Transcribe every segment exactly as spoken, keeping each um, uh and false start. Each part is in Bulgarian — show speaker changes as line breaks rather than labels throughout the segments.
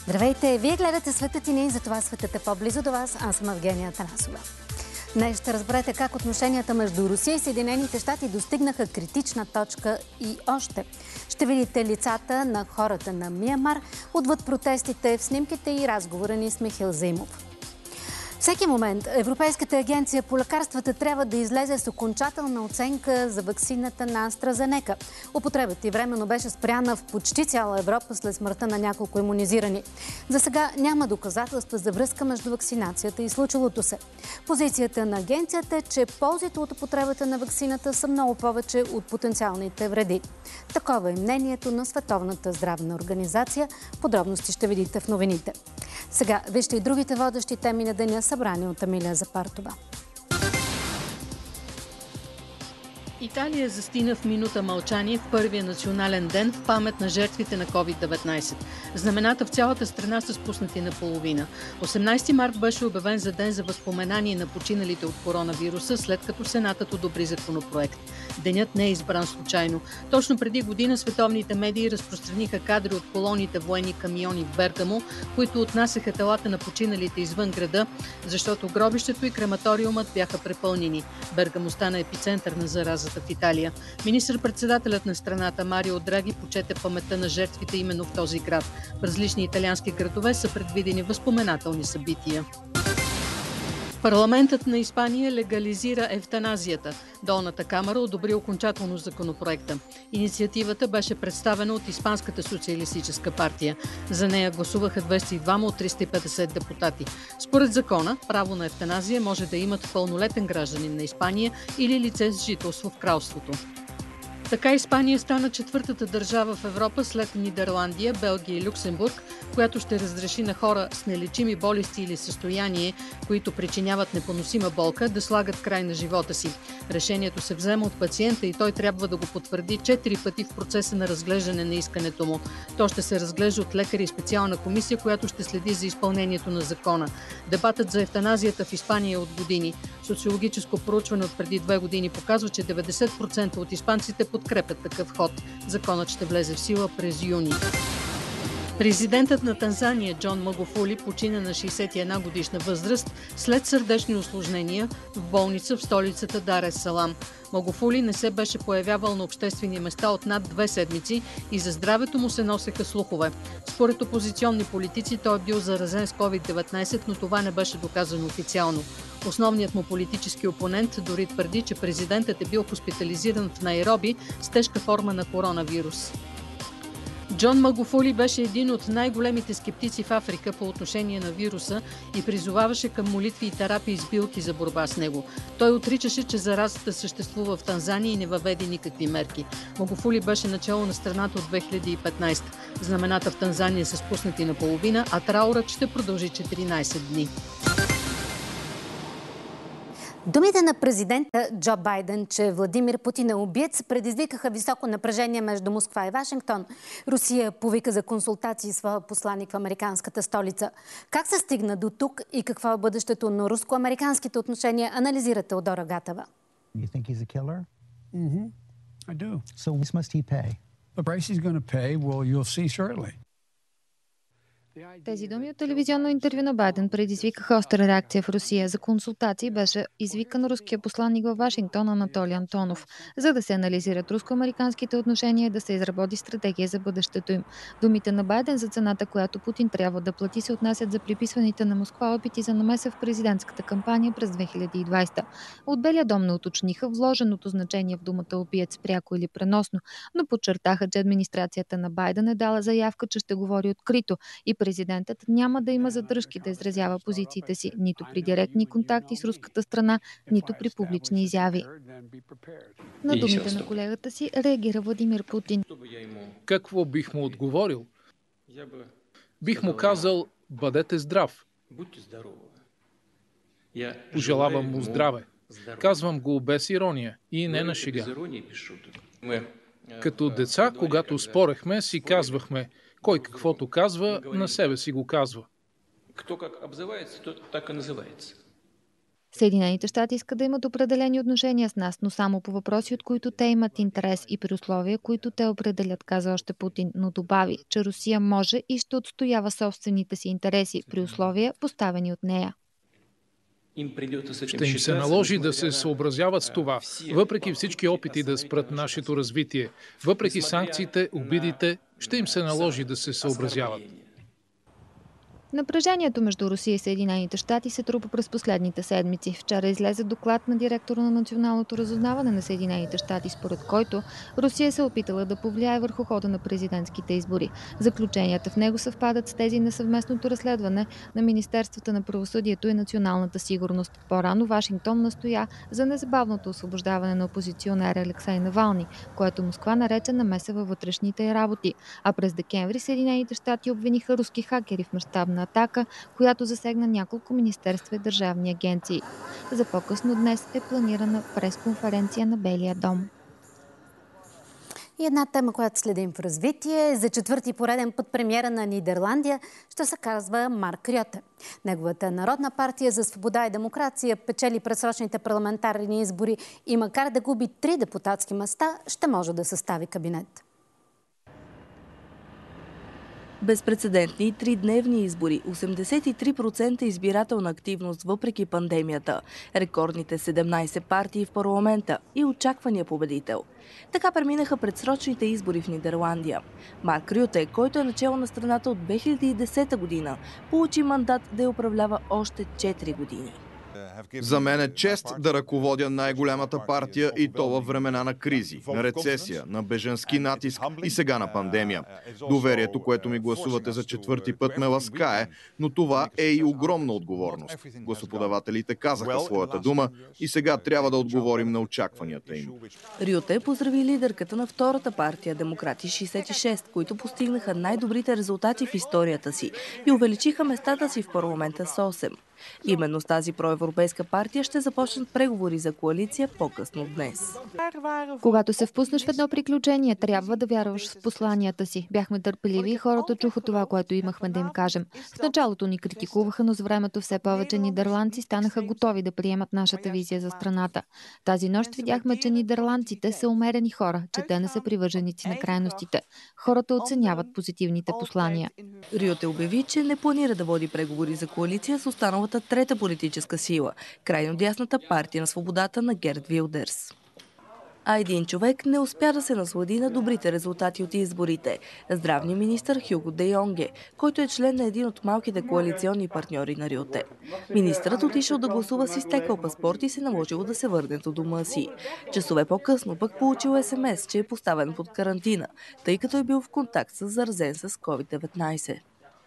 Здравейте! Вие гледате Светът и ние, за това светът е по-близо до вас. Аз съм Евгения Танасова. Днес ще разберете как отношенията между Русия и Съединените щати достигнаха критична точка и още. Ще видите лицата на хората на Миянмар, отвъд протестите в снимките и разговора ни с Михаил Заимов. Всеки момент Европейската агенция по лекарствата трябва да излезе с окончателна оценка за ваксината на AstraZeneca. Употребата и временно беше спряна в почти цяла Европа след смъртта на няколко имунизирани. За сега няма доказателства за връзка между вакцинацията и случилото се. Позицията на агенцията е, че ползите от употребата на ваксината са много повече от потенциалните вреди. Такова е мнението на Световната здравна организация. Подробности ще видите в новините. Сега вижте и другите водещи теми на деня, събрани от Амилия Запартова.
Италия застина в минута мълчание в първия национален ден в памет на жертвите на ковид деветнайсет. Знамената в цялата страна са спуснати наполовина. осемнайсети март беше обявен за ден за възпоменание на починалите от коронавируса, след като Сенатът одобри законопроект. Денят не е избран случайно. Точно преди година световните медии разпространиха кадри от колоните военни камиони в Бергамо, които отнасяха телата на починалите извън града, защото гробището и крематориумът бяха препълнени. Бергамо стана епицентър на зараза в Италия. Министър-председателят на страната Марио Драги почете паметта на жертвите именно в този град. В различни италиански градове са предвидени възпоменателни събития. Парламентът на Испания легализира евтаназията. Долната камара одобри окончателно законопроекта. Инициативата беше представена от Испанската социалистическа партия. За нея гласуваха двеста и двама от триста и петдесет депутати. Според закона, право на евтаназия може да имат пълнолетен гражданин на Испания или лице с жителство в кралството. Така Испания стана четвъртата държава в Европа след Нидерландия, Белгия и Люксембург, която ще разреши на хора с нелечими болести или състояние, които причиняват непоносима болка, да слагат край на живота си. Решението се взема от пациента и той трябва да го потвърди четири пъти в процеса на разглеждане на искането му. То ще се разглежда от лекари и специална комисия, която ще следи за изпълнението на закона. Дебатът за евтаназията в Испания е от години. Социологическо проучване от преди две години показва, че деветдесет процента от испанците подкрепят такъв ход. Законът ще влезе в сила през юни. Президентът на Танзания Джон Магуфули почина на шейсет и една годишна възраст след сърдечни усложнения в болница в столицата Дар ес Салам. Магуфули не се беше появявал на обществени места от над две седмици и за здравето му се носеха слухове. Според опозиционни политици той е бил заразен с ковид деветнайсет, но това не беше доказано официално. Основният му политически опонент дори твърди, че президентът е бил хоспитализиран в Найроби с тежка форма на коронавирус. Джон Магуфули беше един от най-големите скептици в Африка по отношение на вируса и призоваваше към молитви и терапии с билки за борба с него. Той отричаше, че заразата съществува в Танзания и не въведе никакви мерки. Магуфули беше начало на страната от две хиляди и петнайсета. Знамената в Танзания са спуснати наполовина, а траурът ще продължи четиринайсет дни.
Думите на президента Джо Байден, че Владимир Путин е убиец, предизвикаха високо напрежение между Москва и Вашингтон. Русия повика за консултации своя посланик в американската столица. Как се стигна до тук и какво е бъдещето на руско-американските отношения, анализира Теодора Гатева.
You think he's a killer?
Mm-hmm. I do.
So what must he pay?
The price he's going to pay, well, you'll see shortly.
Тези думи от телевизионно интервю на Байден предизвикаха остра реакция в Русия. За консултации беше извикан руския посланник във Вашингтон Анатолий Антонов, за да се анализират руско-американските отношения и да се изработи стратегия за бъдещето им. Думите на Байден за цената, която Путин трябва да плати, се отнасят за приписваните на Москва опити за намеса в президентската кампания през две хиляди и двайсета. От Белия дом не уточниха вложеното значение в думата убиец пряко или преносно, но подчертаха, че администрацията на Байден е дала заявка, че ще говори открито и президентът няма да има задръжки да изразява позициите си нито при директни контакти с руската страна, нито при публични изяви. На думите на колегата си реагира Владимир Путин.
Какво бих му отговорил? Бих му казал, бъдете здрав. Пожелавам му здраве. Казвам го без ирония и не на шега. Като деца, когато спорехме, си казвахме, кой каквото казва, на себе си го казва.
Кто как обзывается, тот так и называется.
Съединените щати искат да имат определени отношения с нас, но само по въпроси, от които те имат интерес и при условия, които те определят, каза още Путин, но добави, че Русия може и ще отстоява собствените си интереси при условия, поставени от нея.
Ще им се наложи да се съобразяват с това, въпреки всички опити да спрат нашето развитие, въпреки санкциите, обидите, ще им се наложи да се съобразяват.
Напрежението между Русия и Съединените щати се трупа през последните седмици. Вчера излезе доклад на директора на Националното разузнаване на Съединените щати, според който Русия се опитала да повлияе върху хода на президентските избори. Заключенията в него съвпадат с тези на съвместното разследване на Министерствата на правосъдието и националната сигурност. По-рано Вашингтон настоя за незабавното освобождаване на опозиционера Алексей Навални, което Москва нарече намеса във вътрешните работи. А през декември Съединените щати обвиниха руски хакери в мащабна атака, която засегна няколко министерства и държавни агенции. За по-късно днес е планирана пресконференция на Белия дом.
И една тема, която следим в развитие. За четвърти пореден път премиера на Нидерландия ще се казва Марк Рьоте. Неговата Народна партия за свобода и демокрация печели предсрочните парламентарни избори и макар да губи три депутатски места, ще може да състави кабинет.
Безпрецедентни тридневни избори, осемдесет и три процента избирателна активност въпреки пандемията, рекордните седемнайсет партии в парламента и очаквания победител. Така преминаха предсрочните избори в Нидерландия. Марк Рюте, който е начало на страната от две хиляди и десета година, получи мандат да я управлява още четири години.
За мен е чест да ръководя най-голямата партия и то във времена на кризи, на рецесия, на бежански натиск и сега на пандемия. Доверието, което ми гласувате за четвърти път, ме ласкае, но това е и огромна отговорност. Гласоподавателите казаха своята дума и сега трябва да отговорим на очакванията им.
Рюте поздрави лидерката на втората партия, Демократи шейсет и шест, които постигнаха най-добрите резултати в историята си и увеличиха местата си в парламента с осем. Именно с тази проевропейска партия ще започнат преговори за коалиция по-късно днес.
Когато се впуснеш в едно приключение, трябва да вярваш в посланията си. Бяхме търпеливи и хората чуха това, което имахме да им кажем. В началото ни критикуваха, но с времето все повече нидерландци станаха готови да приемат нашата визия за страната. Тази нощ видяхме, че нидерландците са умерени хора, че те не са привърженици на крайностите. Хората оценяват позитивните послания.
Рюте обяви, че не планира да води преговори за коалиция с останалата трета политическа сила – крайно дясната партия на свободата на Герт Вилдерс. А един човек не успя да се наслади на добрите резултати от изборите – здравният министър Хюго де Йонге, който е член на един от малките коалиционни партньори на Рюте. Министърът отишъл да гласува с изтекъл паспорт и се наложило да се върне до дома си. Часове по-късно пък получил ес ем ес, че е поставен под карантина, тъй като е бил в контакт с заразен с ковид деветнайсет.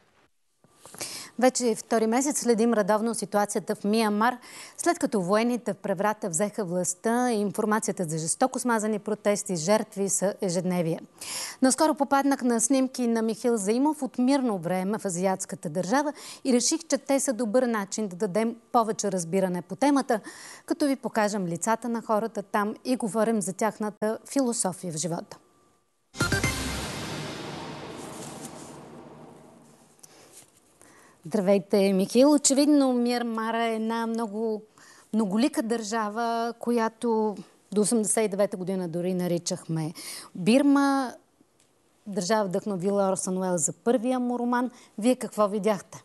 Вече втори месец следим редовно ситуацията в Миянмар, след като военните в преврата взеха властта и информацията за жестоко смазани протести, жертви са ежедневие. Наскоро попаднах на снимки на Михаил Заимов от мирно време в азиатската държава и реших, че те са добър начин да дадем повече разбиране по темата, като ви покажем лицата на хората там и говорим за тяхната философия в живота. Здравейте, Михаил. Очевидно Миянмар е една много многолика държава, която до осемдесет и девета година дори наричахме Бирма. Държава вдъхновила Орсън Уелс за първия му роман. Вие какво видяхте?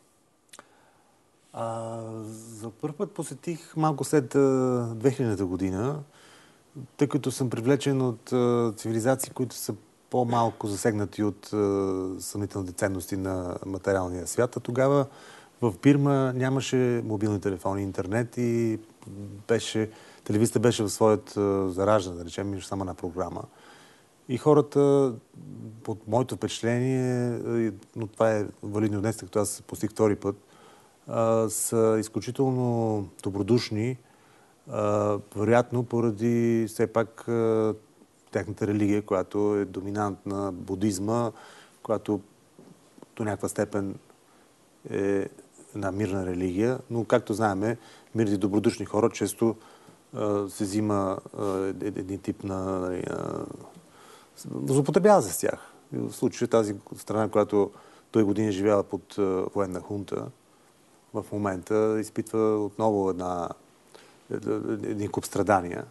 А, за първ път посетих малко след две хилядната година, тъй като съм привлечен от а, цивилизации, които са по-малко засегнати от е, съмнителните ценности на материалния свят. А тогава в Бирма нямаше мобилни телефони, интернет и беше, телевизията беше в своят е, зараждане, да речем, имаше само една програма. И хората, под моето впечатление, е, но това е валидно днес, като аз постиг втори път, е, са изключително добродушни, е, вероятно поради все пак е, тяхната религия, която е доминантна будизма, която до някаква степен е една мирна религия, но както знаем, мирните добродушни хора често а, се взима а, един тип на... А, злоупотребява се с тях. В случая тази страна, която той години живява под а, военна хунта, в момента изпитва отново една един куп страдания.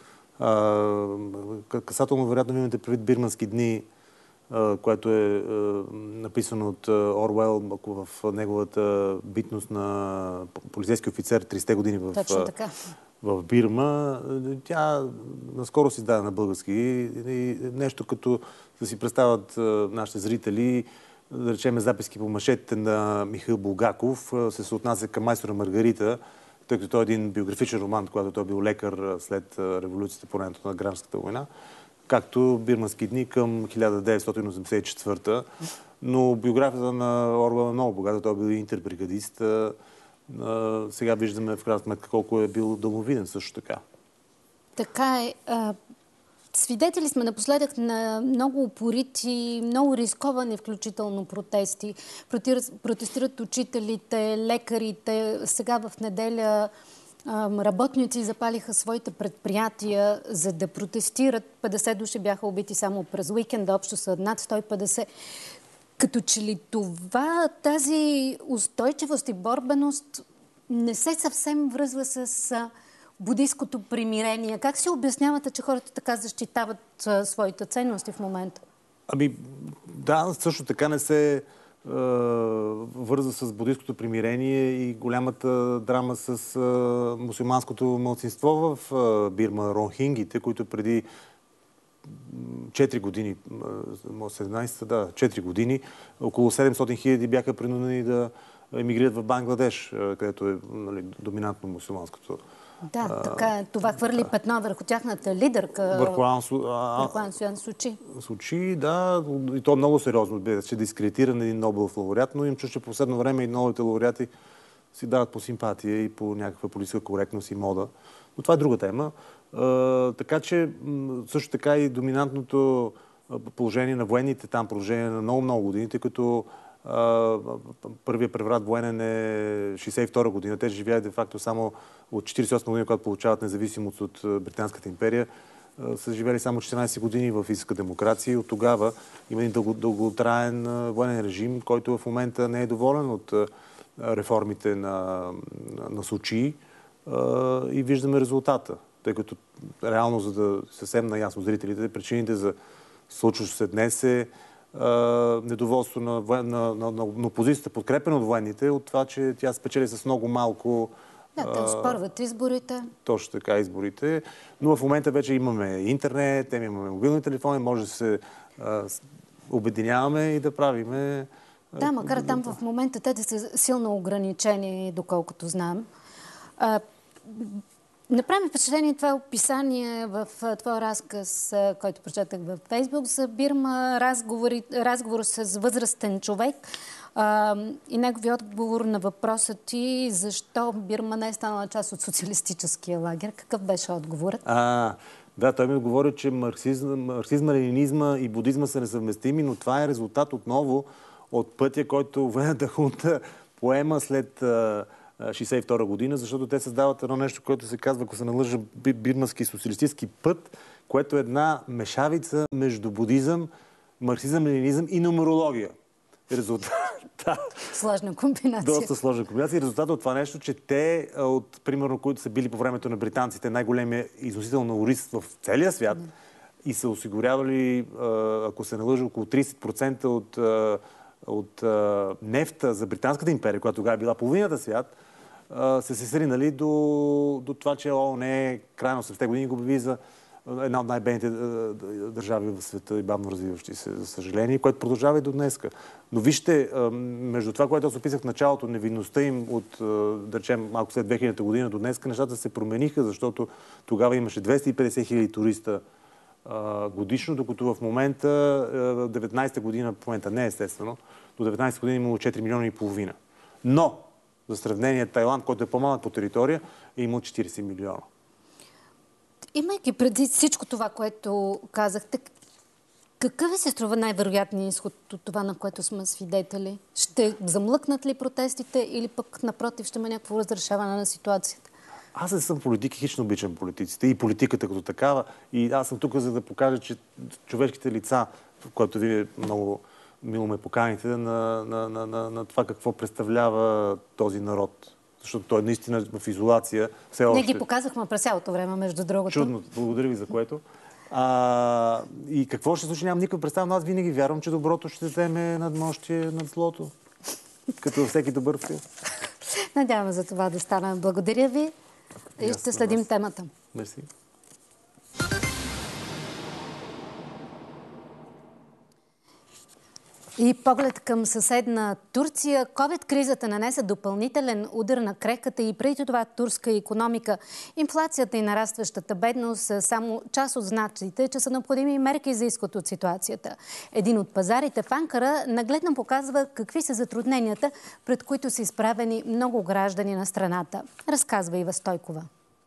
Касателно, вероятно, имате предвид Бирмански дни, което е написано от Орвел в неговата битност на полицейски офицер тридесетте години в, в Бирма. Тя наскоро се издаде на български. И нещо като да си представят нашите зрители, да речем записки по машетите на Михаил Булгаков, се се отнася към Майстора Маргарита, тъй като той е един биографичен роман, когато той е бил лекар след революцията по времето на гражданската война, както Бирмански дни към хиляда деветстотин осемдесет и четвърта. Но биографията на Орвел е много богата. Той е бил интербригадист. Сега виждаме в крайна сметка колко е бил далновиден също така.
Така е. Свидетели сме напоследък на много упорити, много рисковани, включително протести. Протестират учителите, лекарите. Сега в неделя работници запалиха своите предприятия, за да протестират. петдесет души бяха убити само през уикенда, общо са над сто и петдесет. Като че ли това, тази устойчивост и борбеност не се съвсем връзва с буддийското примирение. Как си обяснявате, че хората така защитават а, своите ценности в момента?
Ами, да, също така не се е, върза с буддийското примирение и голямата драма с е, мусулманското малцинство в е, Бирма, ронхингите, които преди четири години, седемнайсета, да, четири години, около седемстотин хиляди бяха принудени да емигрират в Бангладеш, където е, нали, доминантно мусулманското.
Да, така е. Това хвърли петно върху тяхната лидерка.
Върху
Аун Сан Сучи.
Сучи, да. И то много сериозно бе, че дискредитира на един Нобелов лауреат, но им чу, че по последно време и новите лауреати си дават по симпатия и по някаква политическа коректност и мода. Но това е друга тема. А, така че също така и доминантното положение на военните там, положение на много-много години, тъй като първият преврат военен е шейсет и втора година. Те живеят де-факто само от четирийсет и осма година, когато получават независимост от Британската империя. Са живели само четиринайсет години в истинска демокрация и от тогава има един дълго, дълготраен военен режим, който в момента не е доволен от реформите на, на, на Сучи и виждаме резултата. Тъй като реално, за да съвсем наясно зрителите, причините за случващо се днес е недоволство на, на, на, на опозицията, подкрепено от военните, от това, че тя спечели с много малко.
Да, те оспорват изборите.
Точно така, изборите. Но в момента вече имаме интернет, имаме мобилни телефони, може да се а, обединяваме и да правиме.
Да, макар да, там в момента те да са силно ограничени, доколкото знам. А, Направи впечатление това описание в твой разказ, който прочетах във Фейсбук за Бирма, разговор с възрастен човек а, и негови отговор на въпроса ти защо Бирма не е станала част от социалистическия лагер. Какъв беше отговорът?
А, да, той ми отговори, че марксизма, марксизма, ленинизма и будизма са несъвместими, но това е резултат отново от пътя, който военната хунта поема след шейсет и втора година, защото те създават едно нещо, което се казва, ако се налъжа, бирмански социалистически път, което е една мешавица между будизъм, марксизъм, ленинизъм и нумерология. Резултат...
Сложна комбинация.
Доста сложна комбинация. И резултат от това нещо, че те, от, примерно, които са били по времето на британците, най-големия износител на ориз в целия свят, mm. и са осигурявали, ако се налъжа, около трийсет процента от от а, нефта за Британската империя, която тогава е била половината свят, а, се се сринали до, до това, че ООН е край на осемдесетте години го обяви за една от най-бедните държави в света и бавно развиващи се, за съжаление, което продължава и до днеска. Но вижте, а, между това, което аз описах в началото, невинността им от, а, да речем, малко след две хилядната година до днеска, нещата се промениха, защото тогава имаше двеста и петдесет хиляди туриста годишно, докато в момента, деветнайсета година, в момента не естествено, до деветнайсета година имало четири милиона и половина. Но, за сравнение, Тайланд, който е по-малък по територия, е имал четирийсет милиона.
Имайки преди всичко това, което казахте, какъв ви се струва най-вероятният изход от това, на което сме свидетели? Ще замлъкнат ли протестите или пък напротив ще има някакво разрешаване на ситуацията?
Аз не съм политик и хищно обичам политиците и политиката като такава. И аз съм тук, за да покажа, че човешките лица, в което вие много мило ме поканите, на, на, на, на, на това какво представлява този народ. защото той наистина в изолация все още...
Не ги показахме през цялото време, между другото.
Чудно, благодаря ви за което. А, и какво ще случи, нямам никаква представа, но аз винаги вярвам, че доброто ще вземе надмощие над злото. Като във всеки добър филм.
Надяваме за това да стане. Благодаря ви и ще следим темата.
Мерси.
И поглед към съседна Турция. ковид-кризата нанесе допълнителен удар на крехката и преди това турска икономика. Инфлацията и нарастващата бедност са само част от знаците, че са необходими мерки за изход от ситуацията. Един от пазарите в Анкара нагледно показва какви са затрудненията, пред които са изправени много граждани на страната. Разказва Ива Стойкова.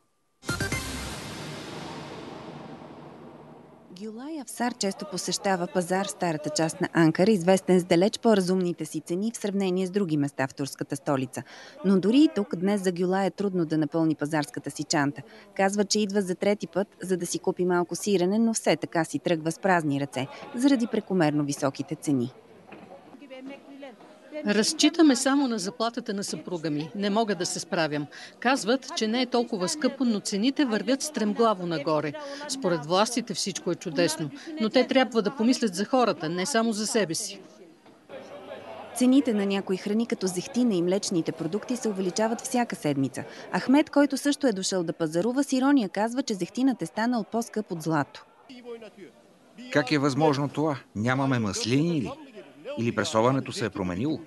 Гюлай Авсар често посещава пазар в старата част на Анкара, известен с далеч по-разумните си цени в сравнение с други места в турската столица. Но дори и тук днес за Гюлай е трудно да напълни пазарската си чанта. Казва, че идва за трети път, за да си купи малко сирене, но все така си тръгва с празни ръце, заради прекомерно високите цени.
Разчитаме само на заплатата на съпруга ми. Не мога да се справям. Казват, че не е толкова скъпо, но цените вървят стремглаво нагоре. Според властите всичко е чудесно, но те трябва да помислят за хората, не само за себе си.
Цените на някои храни, като зехтина и млечните продукти, се увеличават всяка седмица. Ахмед, който също е дошъл да пазарува, с ирония казва, че зехтинът е станал по-скъп от злато.
Как е възможно това? Нямаме маслини ли? Или пресоването се е променило?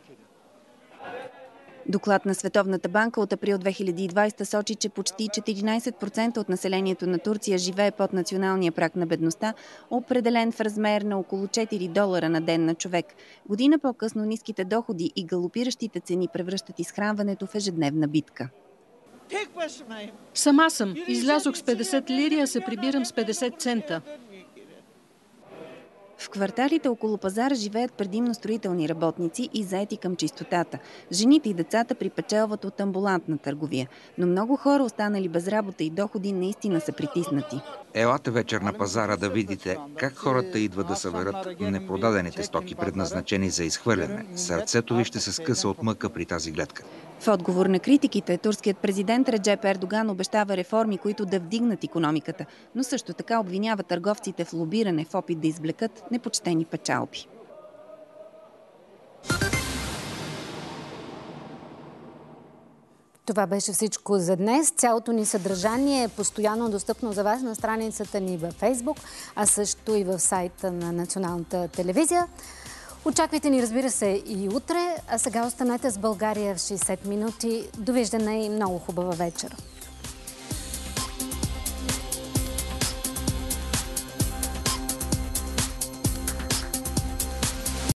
Доклад на Световната банка от април две хиляди и двадесета сочи, че почти четиринадесет процента от населението на Турция живее под националния праг на бедността, определен в размер на около четири долара на ден на човек. Година по-късно ниските доходи и галопиращите цени превръщат изхранването в ежедневна битка.
Сама съм. Излязох с петдесет лири, а се прибирам с петдесет цента.
В кварталите около пазара живеят предимно строителни работници и заети към чистотата. Жените и децата припечелват от амбулантна търговия, но много хора, останали без работа и доходи, наистина са притиснати.
Елате вечер на пазара да видите как хората идват да съберат непродадените стоки, предназначени за изхвърляне. Сърцето ви ще се скъса от мъка при тази гледка.
В отговор на критиките, турският президент Реджеп Ердоган обещава реформи, които да вдигнат икономиката, но също така обвинява търговците в лобиране в опит да извлекат непочтени печалби.
Това беше всичко за днес. Цялото ни съдържание е постоянно достъпно за вас на страницата ни във Фейсбук, а също и в сайта на Националната телевизия. Очаквайте ни, разбира се, и утре, а сега останете с България в шейсет минути. Довиждане и много хубава вечер.